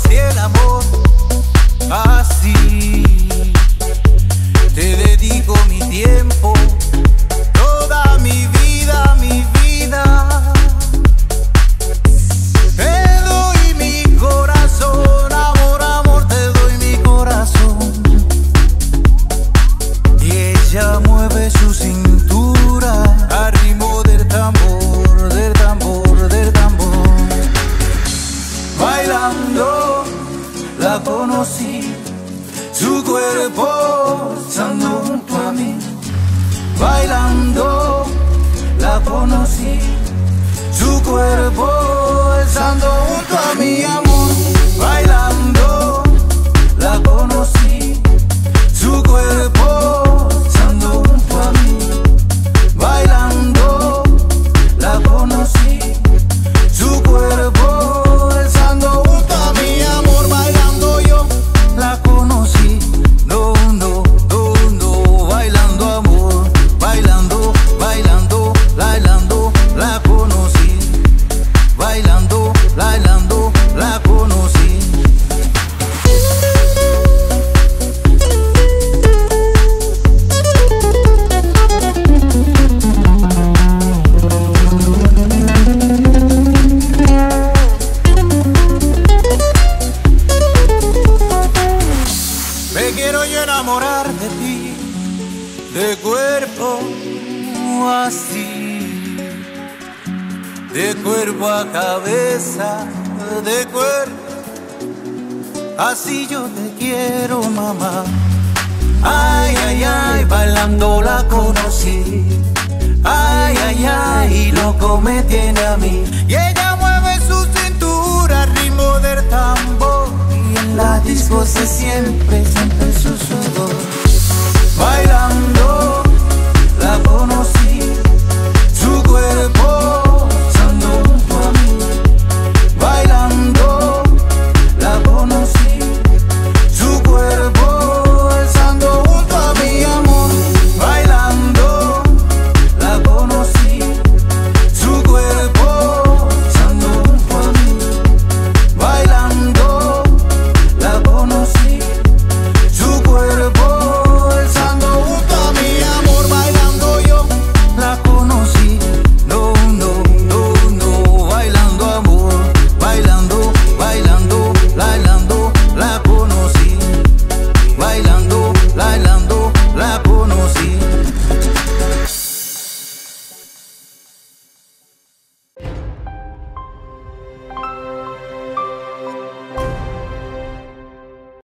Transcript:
conocí el amor así. Te dedico mi tiempo, toda mi vida, mi vida. Te doy mi corazón, amor, amor, te doy mi corazón. Y ella mueve su cintura al ritmo del tambor, del tambor, del tambor. Bailando la conocí, su cuerpo estando junto a mí. Bailando la conocí, su cuerpo estando junto a mi amor. Bailando la conocí, su cuerpo estando junto a mí. Bailando la conocí, su cuerpo estando junto a mi amor. Bailando yo la conocí, no, no, no, no. Bailando amor, bailando, bailando, bailando la conocí. Bailando, bailando la conocí. Me quiero yo enamorar de ti, de cuerpo así, de cuerpo a cabeza, de cuerpo así yo te quiero, mamá. Ay, ay, ay, bailando la conocí. Ay, ay, ay, loco me tiene a mí. Y ella mueve su cintura al ritmo del tambor. Y en la disco se siempre